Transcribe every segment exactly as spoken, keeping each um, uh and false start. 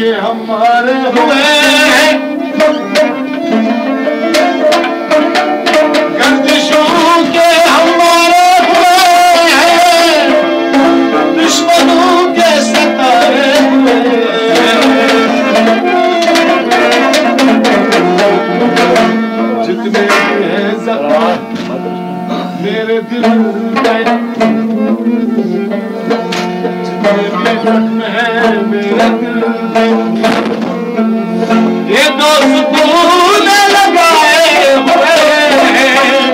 हमारे हुए गर्दिशों के हमारे हुए हैं, दुश्मनों के सताए हुए। जितने भी हैं ज़ख्म मेरे दिल में, जितने भी जख्म हैं मेरे दिल में, ये दोस्तों ने लगाए हुए हैं,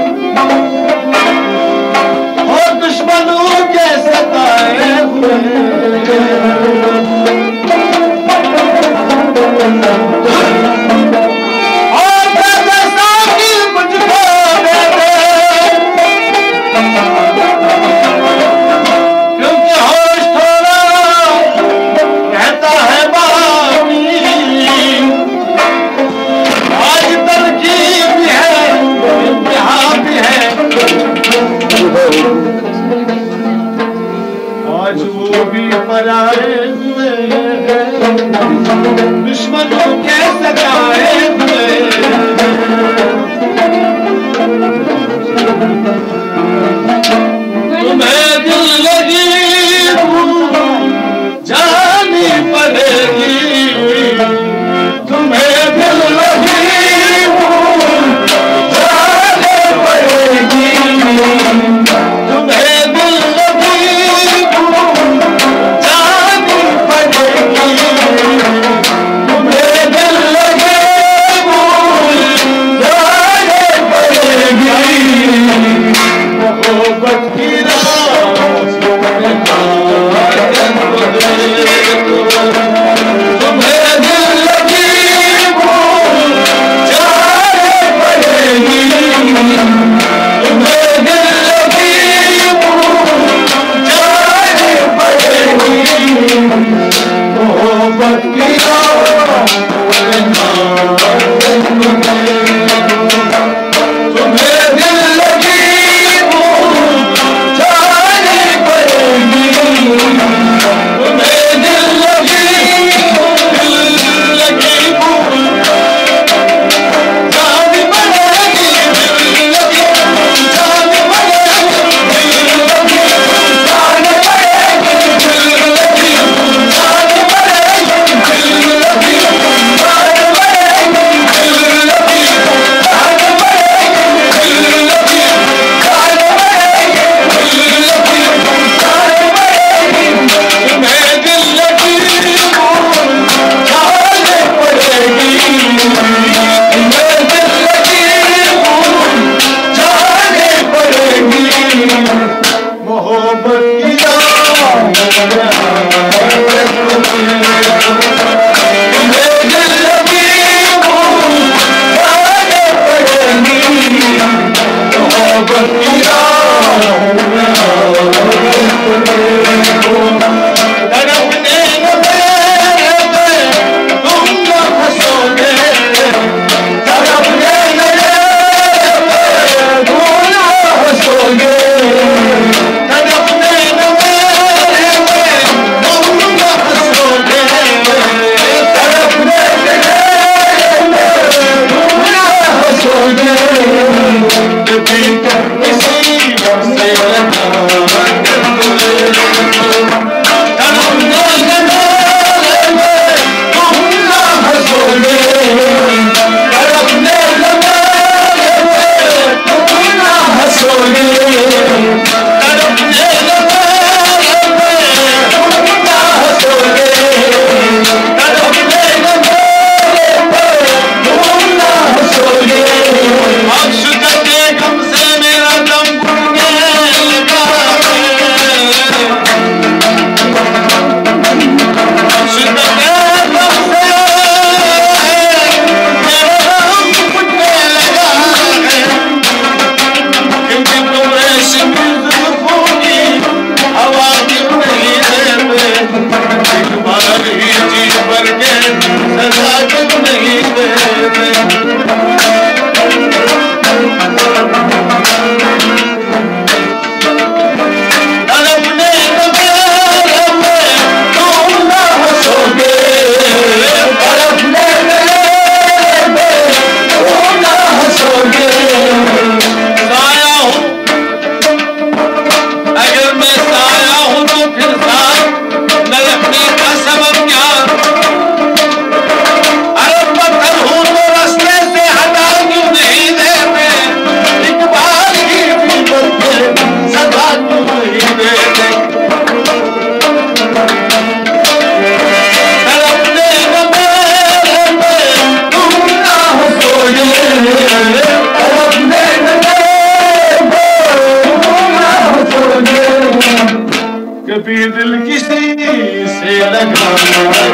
और दुश्मनों के सताए हुए। आज वो भी पराए हुए दुश्मनों के सताए हुए। तुम्हें दिल लगी जानी पड़ेगी, तुम्हें दिल लगी जानी पड़ेगी, तुम्हें दिल लगी जानी पड़ेगी, तुम्हें दिल लगे जानी पड़ेगी। मोहब्बत की तुम्हें दिल लगी जानी पड़ेगी, तुम्हें दिल लगी जानी पड़ेगी। मोहब्बत की तुम्हें दिल लगी जानी पड़ेगी, तुम्हें दिल लगी दिल लगी जानी पड़ेगी, दिल लगी जानी पड़ेगी, दिल लगी जानी पड़ेगी, दिल लगी जानी पड़ेगी, दिल लगी जानी पड़ेगी, दिल लगी जानी पड़ेगी, दिल लगी जानी पड़ेगी, दिल लगी जानी पड़ेगी। तुम्हें दिल लगी जानी पड़ेगी, तुम्हें दिल लगी जानी पड़ेगी। मोहब्बत की तुम्हें दिल लगी जानी पड़ेगी, मोहब्बत की तड़पने लगे तुम न हंसोगे, तड़पने लगे तुम न हंसोगे, तड़पने लगे तुम न हंसोगे, तड़पने लगे तुम न हंसोगे। किसी से किसी से लगाना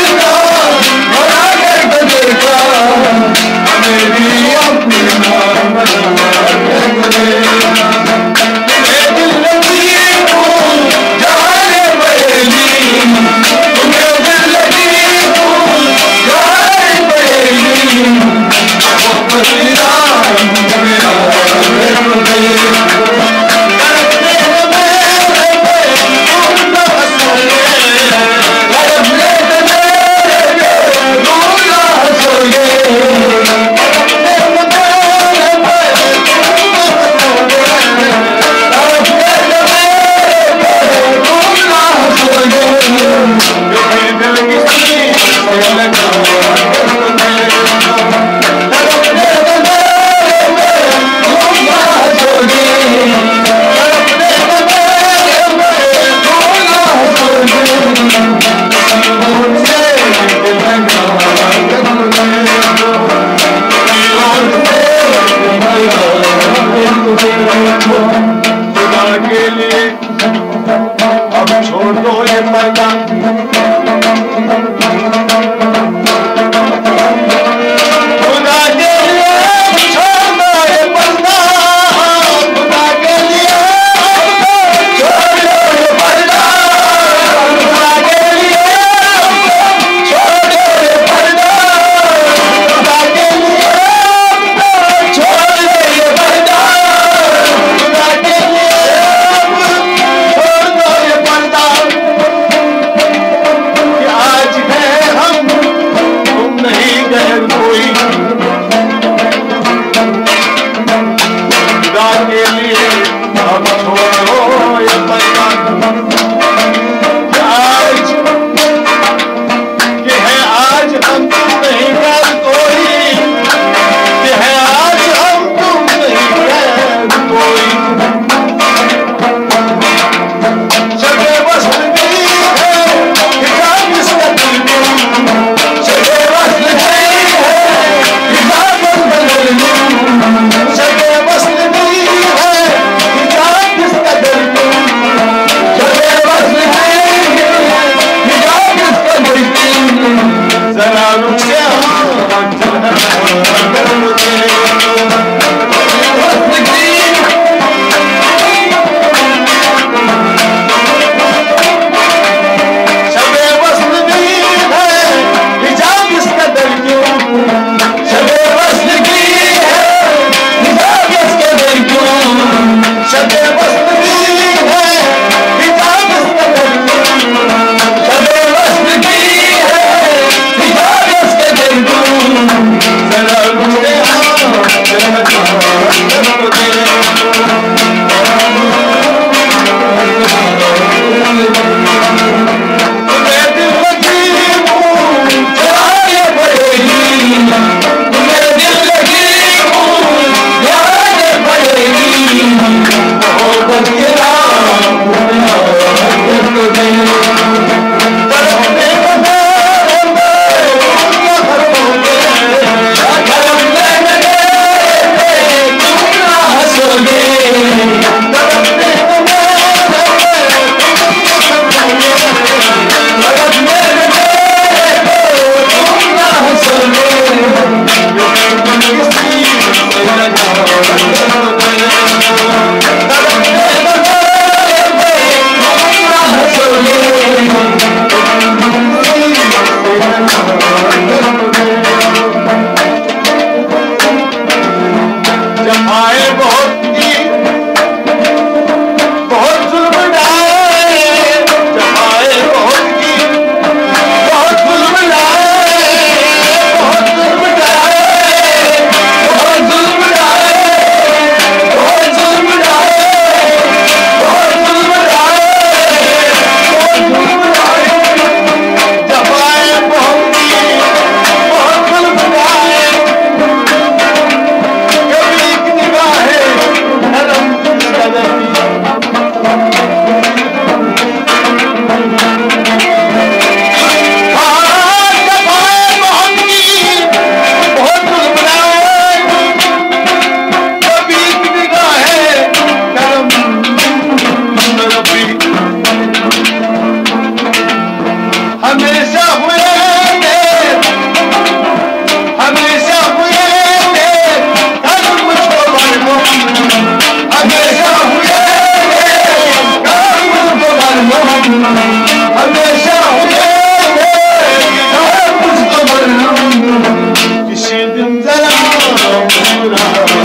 Hallelujah. हमेशा कुछ तो मालूम किसी दिन जरा पूरा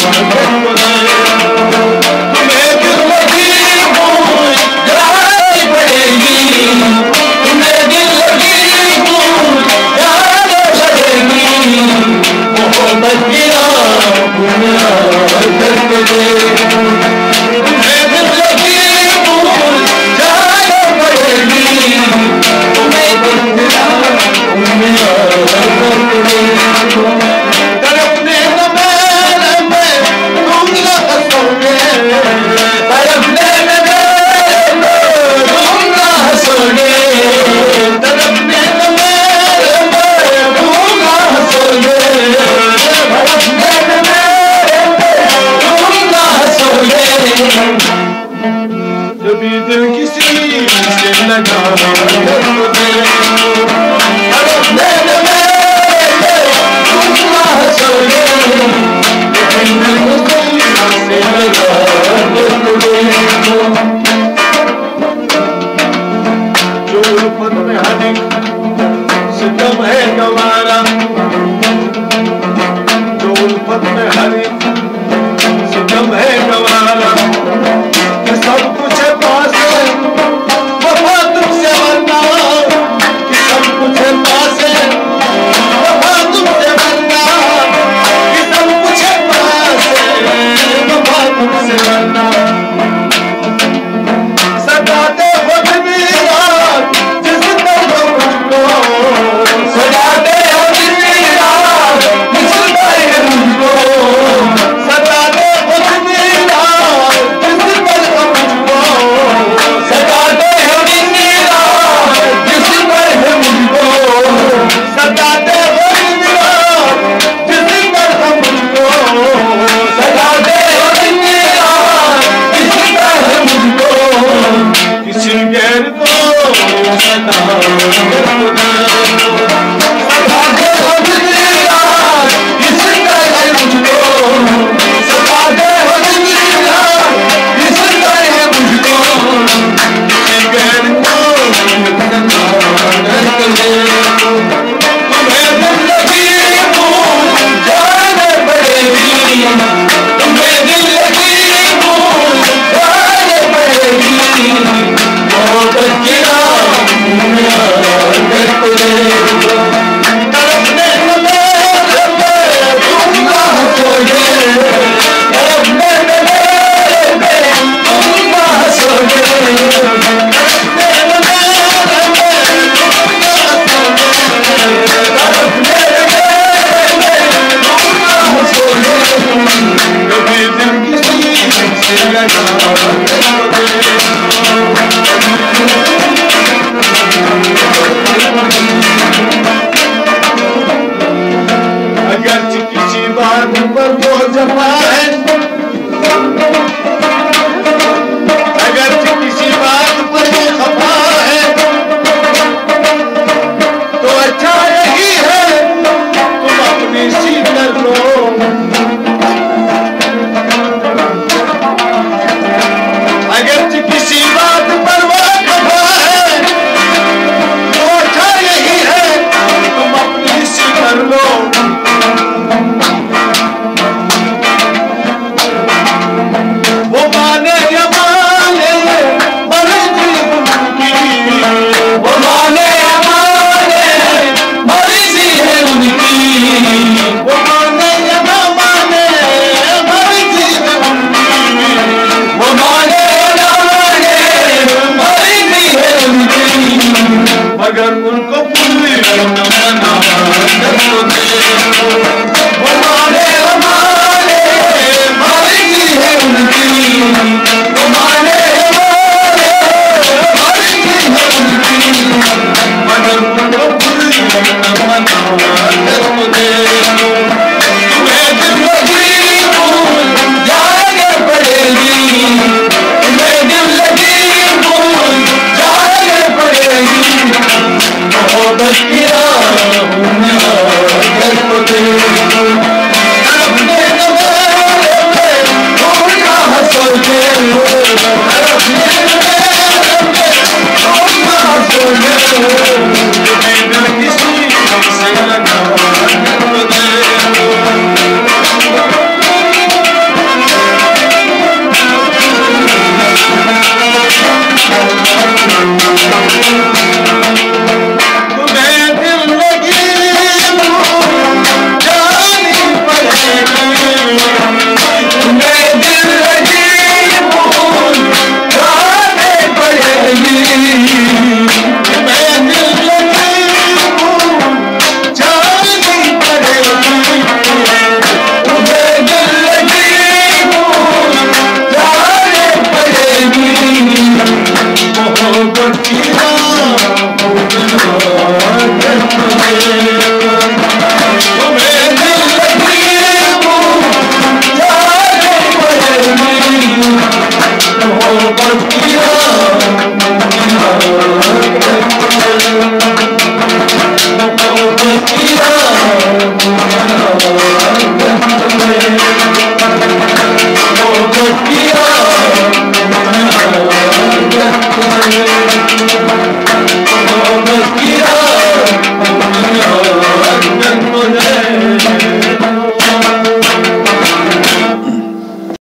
तुम्हें दिल लगी हो याद पड़ेगी तुम्हें दिल लगी हो याद पड़ेगी मोहब्बत की दुनिया करके दे तुम्हें दिल लगी हो याद पड़ेगी तुम्हें दिल दुनिया करके दे तड़पने न मेरे में तुम न हंसोगे तड़पने न मेरे में तुम न हंसोगे तड़पने न मेरे में तुम न हंसोगे तड़पने न मेरे में तुम न हंसोगे जब भी दिल किसी से लगा तड़पने न मेरे तुम न हंसोगे जो उल्फत में हर एक सितम है गवारा जो उल्फत में हर एक सितम है गवारा कि सब कुछ है पास है वफा तुमसे वरना कि सब कुछ है पास है वफा तुमसे वरना कि सब कुछ है पास है वफा तुमसे वरना सताते वक्त भी रात जिस तरह मुझको सताते वक्त भी रात जिस तरह मुझको सताते वक्त भी रात जिस तरह मुझको सताते वक्त भी रात जिस तरह मुझको सताते वक्त भी रात जिस तरह मुझको सताते वक्त भी रात जिस तरह मुझको किसी गैर को सता सताते वक्त भी रात जिस तरह मुझको सताते वक्त भी रात जिस तरह मुझको किसी गैर को सता तुम्हें दिल लगी हो जाने पड़ेगी तुम्हें दिल लगी हो जाने पड़ेगी मोहब्बत की दुनिया करके दे तड़पने न मेरे में तुम न हंसोगे तड़पने न मेरे में तुम न हंसोगे तड़पने न मेरे में तुम न हंसोगे तड़पने न मेरे में तुम न हंसोगे कभी दिल किसी से लगा अगर किसी बात पर वो जमा है अगर किसी बात पर वो खफा है तो अच्छा यही है तुम अपनी सी कर लो अगर किसी बात पर वो खफा है तो अच्छा यही है तुम अपनी सी कर लो वो माने या माने मर्जी उनकी वो माने या माने मर्जी है उनकी वो माने या ना माने मर्जी है उनकी वो माने या ना माने मर्जी है उनकी मगर उनको पूरी न मना कर दे वो माने या माने मर्जी है उनकी वो माने या माने मर्जी है उनकी मगर उनको पूरी न मना कर दे तुम्हें दिल लगी हो जाने पड़ेगी तुम्हें दिल लगी हो जाने पड़ेगी Oh,